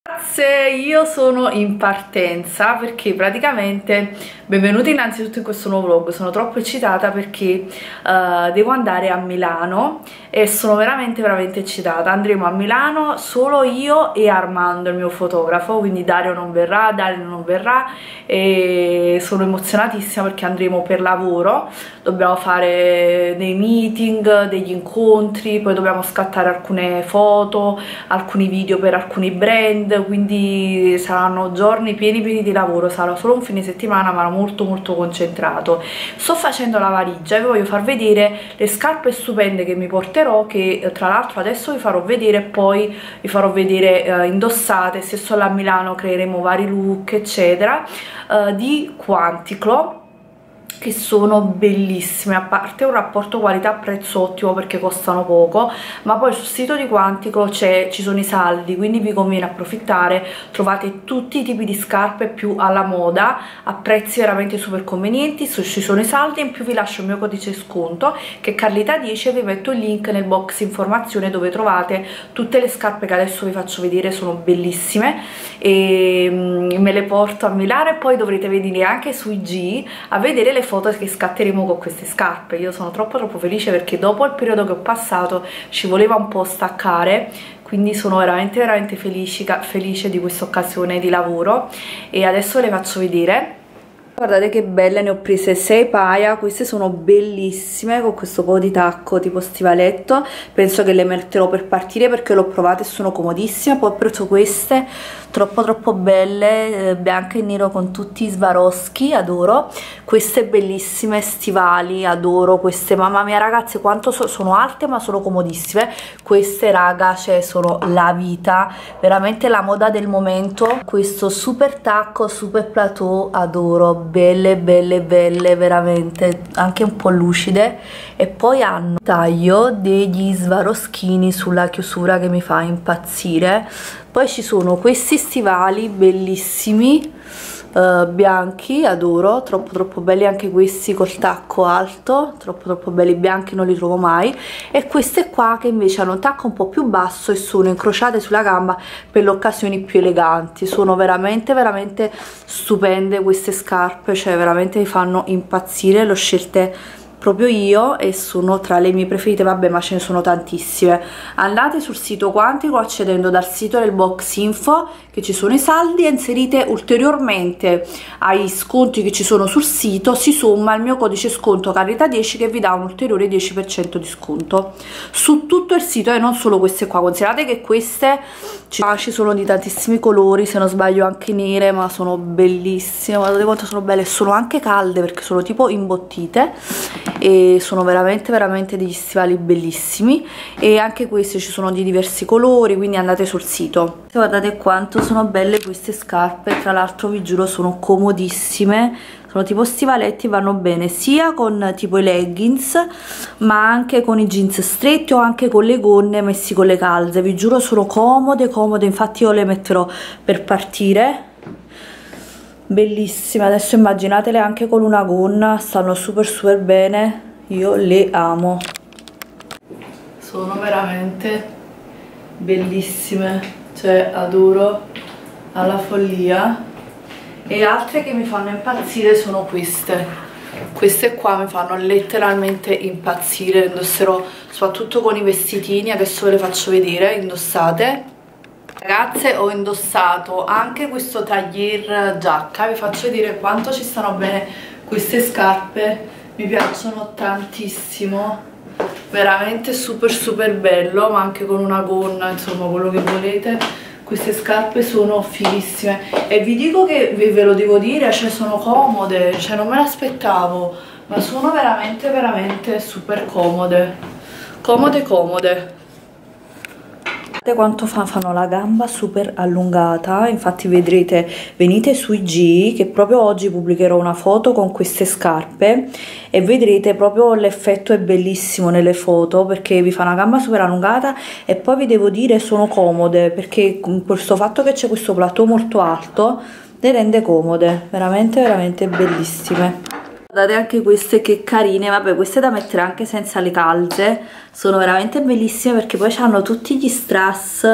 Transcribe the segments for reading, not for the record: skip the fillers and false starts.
Io sono in partenza perché praticamente, benvenuti innanzitutto in questo nuovo vlog. Sono troppo eccitata perché devo andare a Milano e sono veramente eccitata. Andremo a Milano solo io e Armando, il mio fotografo, quindi Dario non verrà, e sono emozionatissima perché andremo per lavoro. Dobbiamo fare dei meeting, degli incontri, poi dobbiamo scattare alcune foto, alcuni video per alcuni brand, quindi saranno giorni pieni di lavoro. Sarà solo un fine settimana ma molto concentrato. Sto facendo la valigia e vi voglio far vedere le scarpe stupende che mi porterò, che tra l'altro adesso vi farò vedere e poi vi farò vedere indossate. Se sono a Milano creeremo vari look eccetera, di Quanticlo, che sono bellissime. A parte un rapporto qualità-prezzo ottimo perché costano poco, ma poi sul sito di Quantico ci sono i saldi, quindi vi conviene approfittare. Trovate tutti i tipi di scarpe più alla moda a prezzi veramente super convenienti. Ci sono i saldi e in più vi lascio il mio codice sconto che è Carlita10 e vi metto il link nel box informazione dove trovate tutte le scarpe che adesso vi faccio vedere. Sono bellissime e me le porto a Milano e poi dovrete venire anche su IG a vedere le foto che scatteremo con queste scarpe. Io sono troppo felice perché dopo il periodo che ho passato ci voleva un po' staccare, quindi sono veramente felice di questa occasione di lavoro e adesso le faccio vedere. Guardate che belle, ne ho prese 6 paia, queste sono bellissime con questo po' di tacco tipo stivaletto. Penso che le metterò per partire perché l'ho provate e sono comodissime. Poi ho preso queste troppo belle, bianche e nero con tutti i Swarovski, adoro queste bellissime. Stivali, adoro queste, mamma mia ragazze quanto sono alte ma sono comodissime queste, raga, cioè sono la vita, veramente la moda del momento. Questo super tacco, super plateau, adoro, belle veramente, anche un po' lucide. E poi hanno taglio degli Swarovskini sulla chiusura che mi fa impazzire. Poi ci sono questi stivali bellissimi, bianchi, adoro, troppo belli anche questi col tacco alto, troppo belli, bianchi non li trovo mai. E queste qua che invece hanno un tacco un po' più basso e sono incrociate sulla gamba per le occasioni più eleganti. Sono veramente stupende queste scarpe, cioè veramente mi fanno impazzire, le ho scelte proprio io e sono tra le mie preferite. Vabbè, ma ce ne sono tantissime. Andate sul sito Quantico accedendo dal sito del box info che ci sono i saldi e inserite ulteriormente ai sconti che ci sono sul sito, si somma il mio codice sconto Carlita10 che vi dà un ulteriore 10% di sconto su tutto il sito e non solo queste qua. Considerate che queste ci sono di tantissimi colori, se non sbaglio anche nere, ma sono bellissime. Guardate quanto sono belle, sono anche calde perché sono tipo imbottite e sono veramente degli stivali bellissimi. E anche queste ci sono di diversi colori, quindi andate sul sito. Guardate quanto sono belle queste scarpe, tra l'altro vi giuro sono comodissime, sono tipo stivaletti, vanno bene sia con tipo i leggings ma anche con i jeans stretti o anche con le gonne messi con le calze. Vi giuro sono comode, infatti io le metterò per partire, bellissime. Adesso immaginatele anche con una gonna, stanno super bene, io le amo, sono veramente bellissime, cioè adoro alla follia. E altre che mi fanno impazzire sono queste qua, mi fanno letteralmente impazzire, le indosserò soprattutto con i vestitini. Adesso ve le faccio vedere indossate. Ragazze, ho indossato anche questo taglier giacca, vi faccio vedere quanto ci stanno bene queste scarpe, mi piacciono tantissimo, veramente super bello, ma anche con una gonna, insomma quello che volete. Queste scarpe sono fighissime e vi dico che ve lo devo dire, cioè sono comode, cioè non me l'aspettavo, ma sono veramente super comode. Guardate quanto fanno la gamba super allungata. Infatti vedrete, venite su IG che proprio oggi pubblicherò una foto con queste scarpe e vedrete proprio l'effetto è bellissimo nelle foto perché vi fa una gamba super allungata e poi vi devo dire sono comode perché con questo fatto che c'è questo plateau molto alto le rende comode, veramente bellissime. Guardate anche queste che carine, vabbè queste da mettere anche senza le calze, sono veramente bellissime perché poi hanno tutti gli strass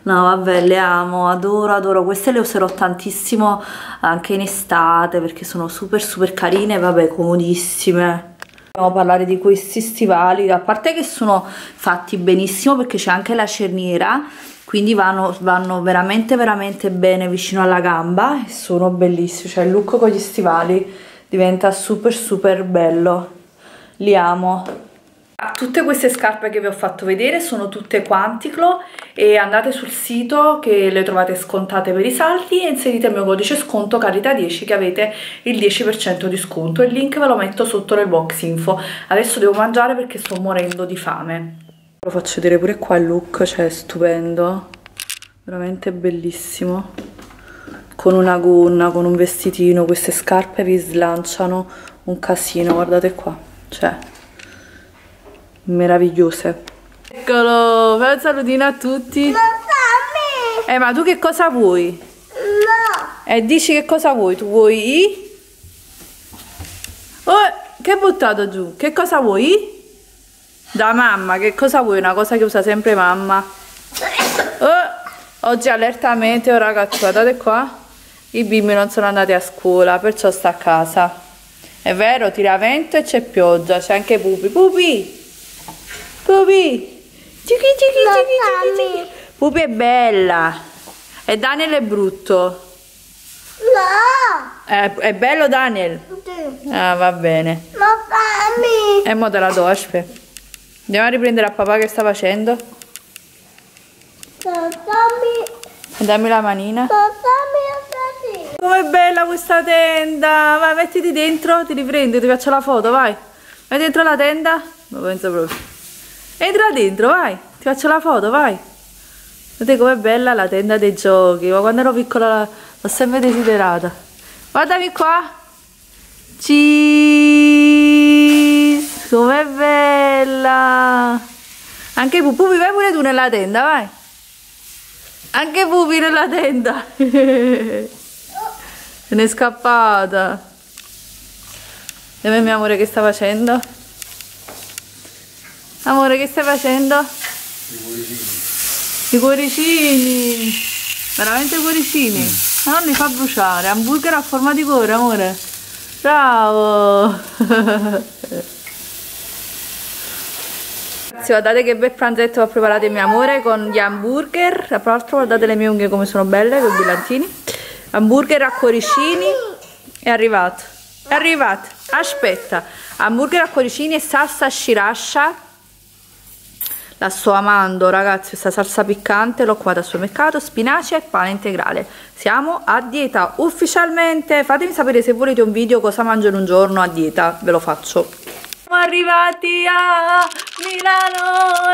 No, vabbè, le amo, adoro, adoro. Queste le userò tantissimo anche in estate perché sono super carine, vabbè, comodissime. Dobbiamo parlare di questi stivali, a parte che sono fatti benissimo perché c'è anche la cerniera, quindi vanno veramente bene vicino alla gamba e sono bellissimi, cioè il look con gli stivali diventa super bello, li amo. Tutte queste scarpe che vi ho fatto vedere sono tutte Quanticlo e andate sul sito che le trovate scontate per i saldi e inserite il mio codice sconto Carita10 che avete il 10% di sconto. Il link ve lo metto sotto nel box info. Adesso devo mangiare perché sto morendo di fame. Lo faccio vedere pure qua il look, cioè è stupendo, veramente bellissimo. Con una gonna, con un vestitino, queste scarpe vi slanciano un casino, guardate qua, cioè meravigliose. Eccolo, fai un salutino a tutti. Ma tu che cosa vuoi? No. Dici che cosa vuoi? Tu vuoi? Oh, che hai buttato giù? Che cosa vuoi? Da mamma, che cosa vuoi? Una cosa che usa sempre mamma. Oh, oggi allerta meteo, ragazzi, guardate qua. I bimbi non sono andati a scuola, perciò sta a casa. È vero, tira vento e c'è pioggia, c'è anche Pupi. Pupi! Pupi! Cichi. Pupi è bella. E Daniel è brutto. No! È bello Daniel? Sì. Ah, va bene. Ma fammi! E mo te la do, aspetta. Andiamo a riprendere a papà che sta facendo. Dammi la manina. Com'è bella questa tenda! Vai, mettiti dentro, ti riprendi, ti faccio la foto, vai. Vai dentro la tenda. Non penso proprio. Entra dentro, vai. Ti faccio la foto, vai. Vedete com'è bella la tenda dei giochi. Ma quando ero piccola l'ho sempre desiderata. Guardami qua. Cheese. Com'è bella. Anche Pupi, vai pure tu nella tenda, vai. Anche Pupi nella tenda. Se n'è scappata. Vediamo mio amore che sta facendo. Amore, che stai facendo? I cuoricini. Veramente cuoricini. Ma non li fa bruciare. Hamburger a forma di cuore, amore. Bravo. Ragazzi, guardate che bel pranzetto ho preparato mio amore con gli hamburger. Tra l'altro guardate le mie unghie come sono belle con i brillantini. Hamburger a cuoricini. È arrivato. È arrivato. Aspetta. Hamburger a cuoricini e salsa sriracha. La sto amando, ragazzi, questa salsa piccante l'ho trovata al supermercato, spinaci e pane integrale. Siamo a dieta ufficialmente. Fatemi sapere se volete un video cosa mangio in un giorno a dieta, ve lo faccio. Siamo arrivati a Milano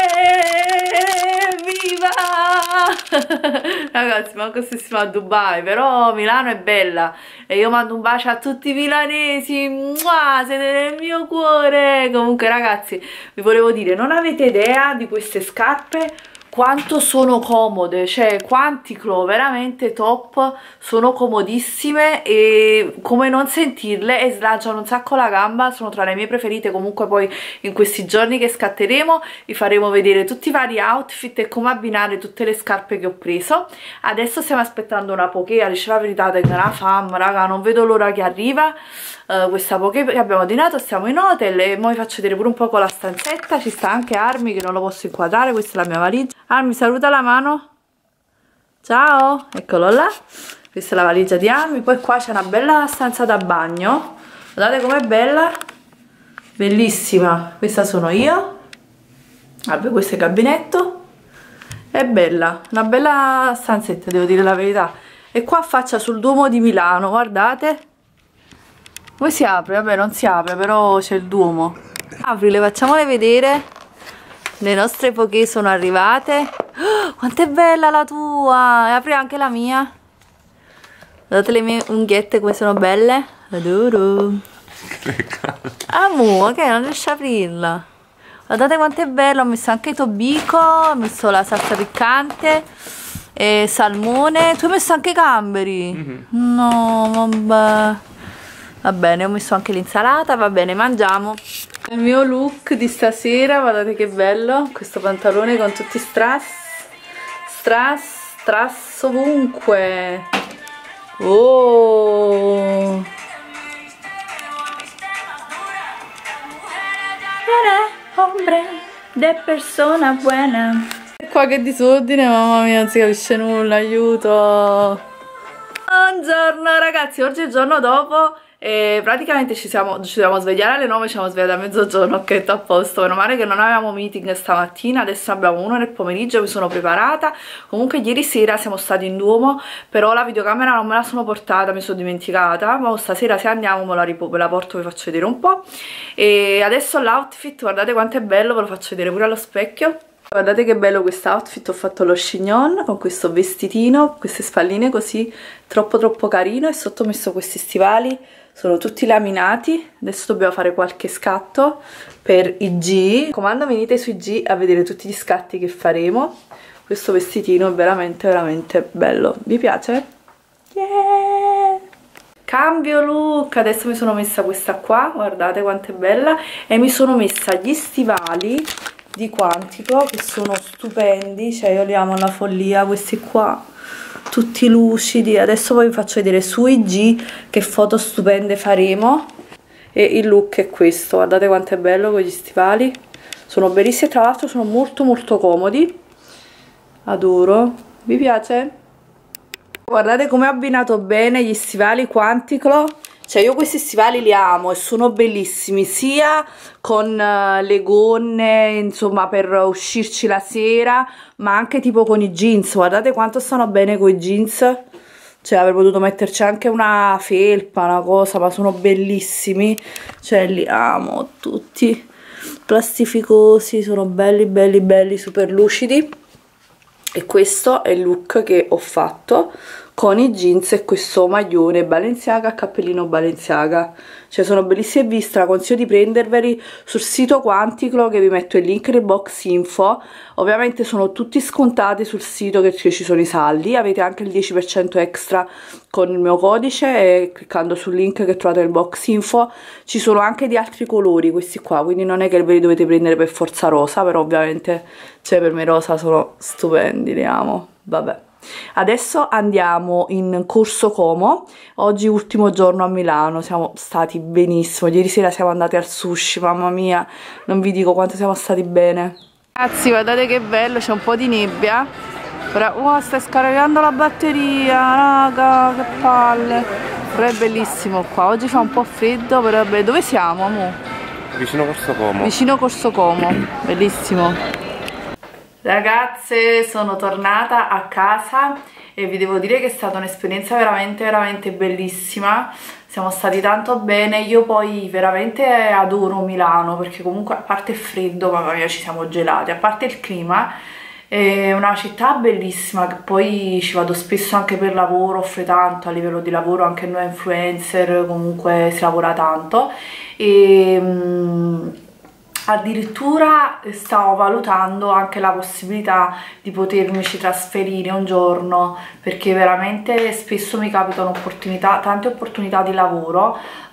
viva! Ragazzi, manco se siamo a Dubai, però Milano è bella e io mando un bacio a tutti i milanesi. Mua, siete nel mio cuore. Comunque ragazzi, vi volevo dire, non avete idea di queste scarpe quanto sono comode, cioè Quanticlo veramente top, sono comodissime e come non sentirle, e slanciano un sacco la gamba, sono tra le mie preferite. Comunque poi in questi giorni che scatteremo vi faremo vedere tutti i vari outfit e come abbinare tutte le scarpe che ho preso. Adesso stiamo aspettando una poké, a dire la verità tengo una fame, raga, non vedo l'ora che arriva questa poké che abbiamo ordinato. Stiamo in hotel e ora vi faccio vedere pure un po' con la stanzetta. Ci sta anche Armi che non lo posso inquadrare, questa è la mia valigia. Armi, saluta la mano. Ciao, eccolo là. Questa è la valigia di Armi. Poi qua c'è una bella stanza da bagno, guardate com'è bella, bellissima. Questa sono io. Vabbè, questo è il gabinetto. È bella, una bella stanzetta, devo dire la verità. E qua affaccia sul Duomo di Milano, guardate. Poi si apre, vabbè non si apre, però c'è il Duomo. Apri, le facciamole vedere. Le nostre poké sono arrivate. Oh, quanto è bella la tua! E apri anche la mia. Guardate le mie unghiette come sono belle. Adoro. Amu, ok, non riesco a aprirla. Guardate quanto è bello, ho messo anche tobico, ho messo la salsa piccante e salmone. Tu hai messo anche i gamberi? No, vabbè. Va bene, ho messo anche l'insalata, va bene, mangiamo. Il mio look di stasera, guardate che bello, questo pantalone con tutti strass, strass ovunque. Oh, hombre de persona buena. Qua che disordine, mamma mia, non si capisce nulla, aiuto. Buongiorno ragazzi, oggi è il giorno dopo e praticamente ci dobbiamo svegliare alle 9, ci siamo svegliati a mezzogiorno, ok, tutto a posto. Meno male che non avevamo meeting stamattina, adesso abbiamo uno nel pomeriggio, mi sono preparata. Comunque ieri sera siamo stati in Duomo, però la videocamera non me la sono portata, mi sono dimenticata, ma stasera se andiamo me la porto, vi faccio vedere un po'. E adesso l'outfit, guardate quanto è bello, ve lo faccio vedere pure allo specchio. Guardate che bello questo outfit, ho fatto lo chignon con questo vestitino, queste spalline così, troppo carino, e sotto ho messo questi stivali, sono tutti laminati. Adesso dobbiamo fare qualche scatto per i G. Comando, venite sui G a vedere tutti gli scatti che faremo. Questo vestitino è veramente bello, vi piace? Yeah! Cambio look, adesso mi sono messa questa qua, guardate quanto è bella, e mi sono messa gli stivali di Quantico che sono stupendi, cioè io li amo alla follia, questi qua tutti lucidi. Adesso poi vi faccio vedere sui G che foto stupende faremo, e il look è questo, guardate quanto è bello con gli stivali, sono bellissimi, tra l'altro sono molto comodi, adoro. Vi piace? Guardate come ho abbinato bene gli stivali Quantico. Cioè io questi stivali li amo e sono bellissimi, sia con le gonne, insomma, per uscirci la sera, ma anche tipo con i jeans. Guardate quanto stanno bene con i jeans. Cioè avrei potuto metterci anche una felpa, una cosa, ma sono bellissimi. Cioè li amo tutti, plastificosi, sono belli, super lucidi. E questo è il look che ho fatto con i jeans e questo maglione Balenciaga, cappellino Balenciaga. Cioè sono bellissimi e vi straconsiglio di prenderveli sul sito Quantico, che vi metto il link nel box info. Ovviamente sono tutti scontati sul sito, che ci sono i saldi, avete anche il 10% extra con il mio codice, e cliccando sul link che trovate nel box info. Ci sono anche di altri colori questi qua, quindi non è che ve li dovete prendere per forza rosa, però ovviamente, cioè, per me rosa sono stupendi, li amo. Vabbè, adesso andiamo in Corso Como. Oggi ultimo giorno a Milano, siamo stati benissimo. Ieri sera siamo andati al sushi, mamma mia, non vi dico quanto siamo stati bene. Ragazzi, guardate che bello, c'è un po' di nebbia, però stai scaricando la batteria, raga, che palle. Però è bellissimo qua, oggi fa un po' freddo, però vabbè. Dove siamo, amo? Vicino Corso Como. Vicino Corso Como, bellissimo. Ragazze, sono tornata a casa e vi devo dire che è stata un'esperienza veramente bellissima. Siamo stati tanto bene, io poi veramente adoro Milano, perché comunque a parte il freddo, mamma mia, ci siamo gelati, a parte il clima, è una città bellissima, che poi ci vado spesso anche per lavoro, offre tanto a livello di lavoro, anche noi influencer comunque si lavora tanto, e addirittura stavo valutando anche la possibilità di potermici trasferire un giorno, perché veramente spesso mi capitano tante opportunità di lavoro,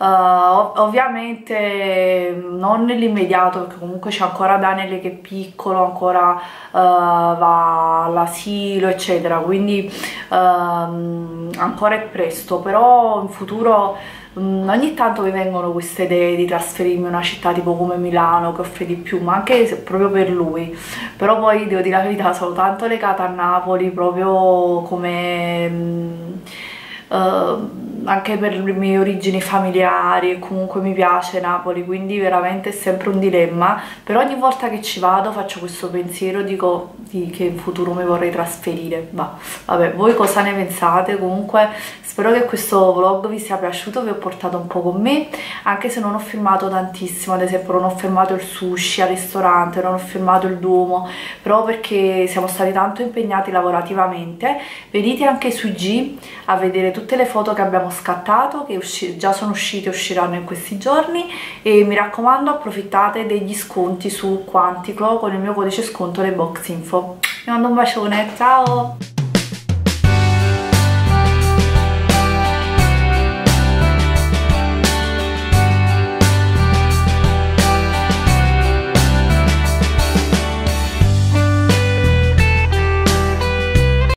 ovviamente non nell'immediato, perché comunque c'è ancora Daniele che è piccolo, ancora va all'asilo eccetera, quindi ancora è presto, però in futuro ogni tanto mi vengono queste idee di trasferirmi in una città tipo come Milano, che offre di più, ma anche se proprio per lui. Però poi devo dire la verità, sono tanto legata a Napoli, proprio come anche per le mie origini familiari, e comunque mi piace Napoli, quindi veramente è sempre un dilemma. Però ogni volta che ci vado faccio questo pensiero, dico che in futuro mi vorrei trasferire. Vabbè, voi cosa ne pensate? Comunque spero che questo vlog vi sia piaciuto, vi ho portato un po' con me, anche se non ho filmato tantissimo. Ad esempio non ho filmato il sushi al ristorante, non ho filmato il Duomo, però perché siamo stati tanto impegnati lavorativamente. Venite anche sui G a vedere tutte le foto che abbiamo scattato, che già sono uscite, usciranno in questi giorni, e mi raccomando approfittate degli sconti su Quantico con il mio codice sconto nel box info. Vi mando un bacione, ciao!